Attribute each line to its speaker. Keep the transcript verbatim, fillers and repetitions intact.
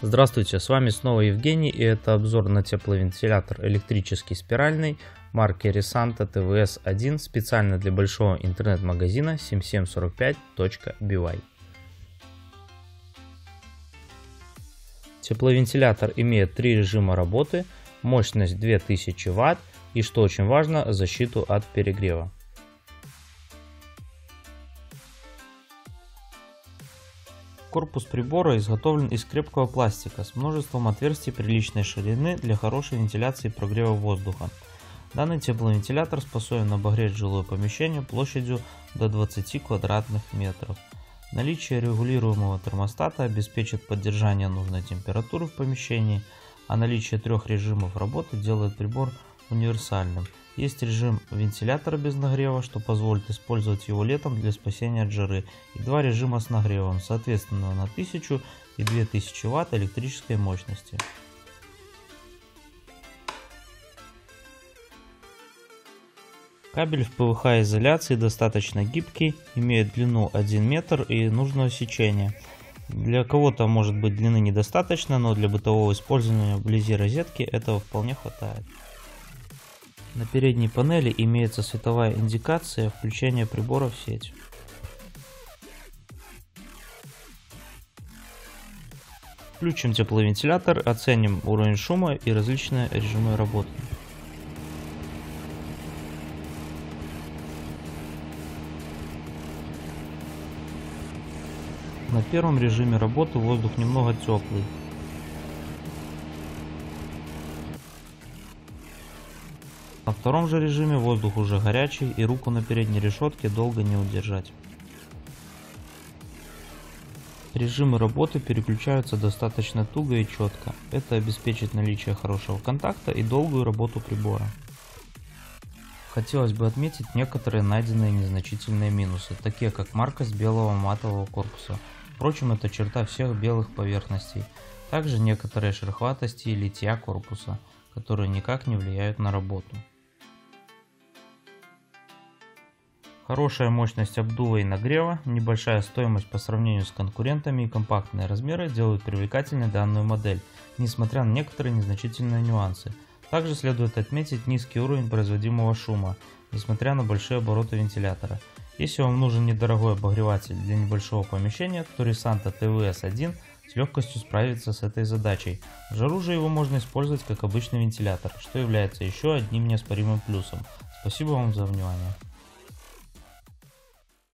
Speaker 1: Здравствуйте, с вами снова Евгений, и это обзор на тепловентилятор электрический спиральный марки Risanta тэ вэ эс один специально для большого интернет-магазина семь семь сорок пять точка би вай. Тепловентилятор имеет три режима работы, мощность две тысячи ватт и, что очень важно, защиту от перегрева. Корпус прибора изготовлен из крепкого пластика с множеством отверстий приличной ширины для хорошей вентиляции и прогрева воздуха. Данный тепловентилятор способен обогреть жилое помещение площадью до двадцати квадратных метров. Наличие регулируемого термостата обеспечит поддержание нужной температуры в помещении, а наличие трех режимов работы делает прибор универсальным. Есть режим вентилятора без нагрева, что позволит использовать его летом для спасения от жары, и два режима с нагревом, соответственно на тысячу и две тысячи ватт электрической мощности. Кабель в пэ вэ ха изоляции достаточно гибкий, имеет длину один метр и нужного сечения. Для кого-то может быть длины недостаточно, но для бытового использования вблизи розетки этого вполне хватает. На передней панели имеется световая индикация включения прибора в сеть. Включим тепловентилятор, оценим уровень шума и различные режимы работы. На первом режиме работы воздух немного теплый. На втором же режиме воздух уже горячий и руку на передней решетке долго не удержать. Режимы работы переключаются достаточно туго и четко. Это обеспечит наличие хорошего контакта и долгую работу прибора. Хотелось бы отметить некоторые найденные незначительные минусы, такие как маркость белого матового корпуса. Впрочем, это черта всех белых поверхностей. Также некоторые шероховатости и литья корпуса, которые никак не влияют на работу. Хорошая мощность обдува и нагрева, небольшая стоимость по сравнению с конкурентами и компактные размеры делают привлекательной данную модель, несмотря на некоторые незначительные нюансы. Также следует отметить низкий уровень производимого шума, несмотря на большие обороты вентилятора. Если вам нужен недорогой обогреватель для небольшого помещения, то Risanta тэ вэ эс один с легкостью справится с этой задачей. В жару же его можно использовать как обычный вентилятор, что является еще одним неоспоримым плюсом. Спасибо вам за внимание.